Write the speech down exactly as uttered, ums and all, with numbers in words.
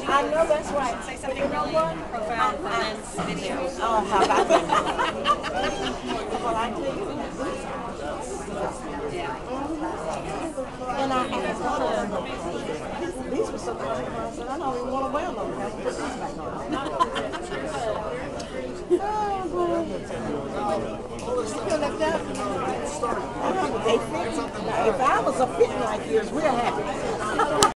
I know that's right. Say But something you know really what? profound I, and I, then video. oh, how about that? Well, I tell you. Yeah. And I asked her, these were so comfortable. I said, I don't even want to wear them. I have to put these back on. Oh, boy. You feel left out? Uh-huh. They fit. Now, if I was a fit like yours, we're happy.